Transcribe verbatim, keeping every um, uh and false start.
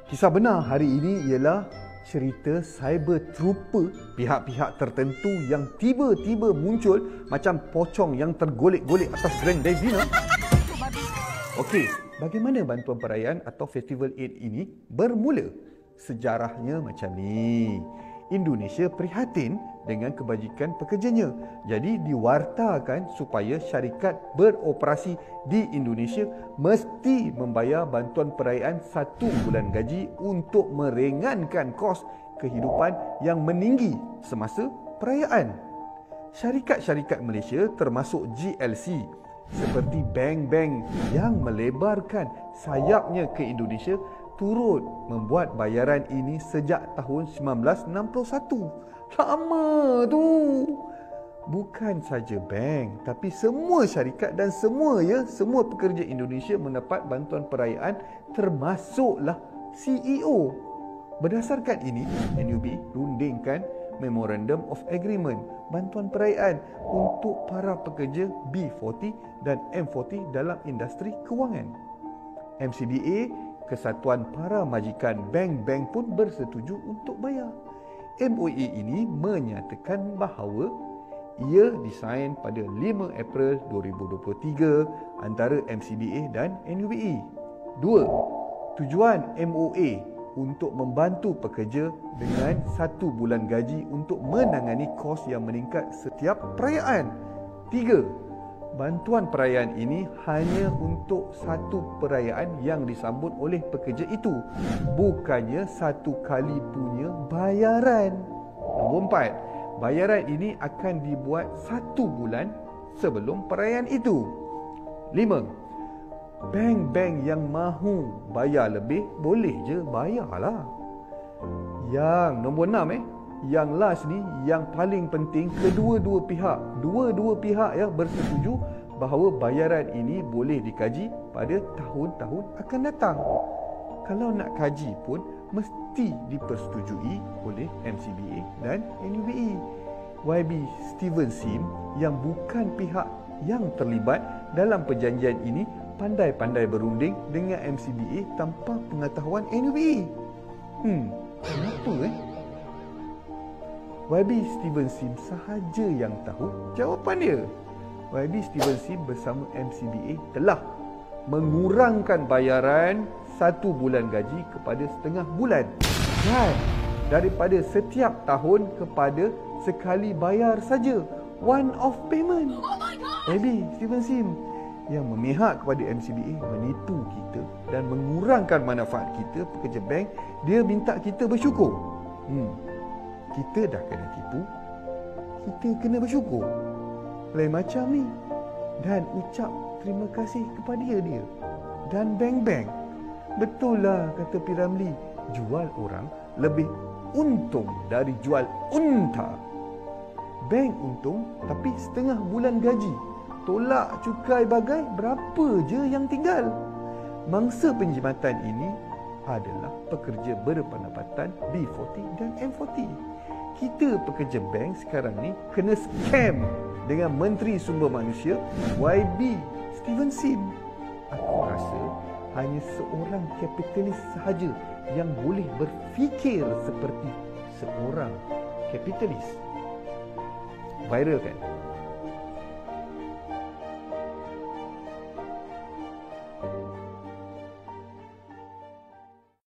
Kisah benar hari ini ialah cerita cyber trooper pihak-pihak tertentu yang tiba-tiba muncul macam pocong yang tergolek-golek atas Grand Davina. Okey, bagaimana bantuan perayaan atau Festival Eid ini bermula? Sejarahnya macam ni. Indonesia prihatin dengan kebajikan pekerjanya. Jadi diwartakan supaya syarikat beroperasi di Indonesia mesti membayar bantuan perayaan satu bulan gaji untuk meringankan kos kehidupan yang meninggi semasa perayaan. Syarikat-syarikat Malaysia termasuk G L C seperti bank-bank yang melebarkan sayapnya ke Indonesia turut membuat bayaran ini sejak tahun seribu sembilan ratus enam puluh satu. Lama tu. Bukan saja bank, tapi semua syarikat dan semua ya, semua pekerja Indonesia mendapat bantuan perayaan termasuklah C E O. Berdasarkan ini, N U B rundingkan Memorandum of Agreement bantuan perayaan untuk para pekerja B empat puluh dan M empat puluh dalam industri kewangan. M C B A, Kesatuan Para Majikan Bank-Bank pun bersetuju untuk bayar. M O A ini menyatakan bahawa ia disain pada lima April dua ribu dua puluh tiga antara M C B A dan N U B E. Dua, tujuan M O A untuk membantu pekerja dengan satu bulan gaji untuk menangani kos yang meningkat setiap perayaan. Tiga, bantuan perayaan ini hanya untuk satu perayaan yang disambut oleh pekerja itu, bukannya satu kali punya bayaran. Nombor empat, bayaran ini akan dibuat satu bulan sebelum perayaan itu. Lima, bank-bank yang mahu bayar lebih boleh je bayarlah. Yang nombor enam eh Yang last ni, yang paling penting, kedua-dua pihak, dua-dua pihak ya bersetuju bahawa bayaran ini boleh dikaji pada tahun-tahun akan datang. Kalau nak kaji pun mesti dipersetujui oleh M C B A dan N U B E. Y B Steven Sim yang bukan pihak yang terlibat dalam perjanjian ini pandai-pandai berunding dengan M C B A tanpa pengetahuan N U B E. Hmm, kenapa eh? Y B Steven Sim sahaja yang tahu jawapan dia. Y B Steven Sim bersama M C B A telah mengurangkan bayaran satu bulan gaji kepada setengah bulan dan daripada setiap tahun kepada sekali bayar saja, one off payment. Y B Steven Sim yang memihak kepada M C B A menipu kita dan mengurangkan manfaat kita pekerja bank. Dia minta kita bersyukur. Hmm. Kita dah kena tipu, kita kena bersyukur. Lain macam ni. Dan ucap terima kasih kepada dia dan bank-bank. Betul lah kata P. Ramlee, jual orang lebih untung dari jual unta. Bank untung tapi setengah bulan gaji. Tolak cukai bagai, berapa je yang tinggal? Mangsa penjimatan ini adalah pekerja berpendapatan B empat puluh dan M empat puluh. Kita pekerja bank sekarang ni kena scam dengan Menteri Sumber Manusia Y B Steven Sim. Aku rasa hanya seorang kapitalis sahaja yang boleh berfikir seperti seorang kapitalis. Viral kan?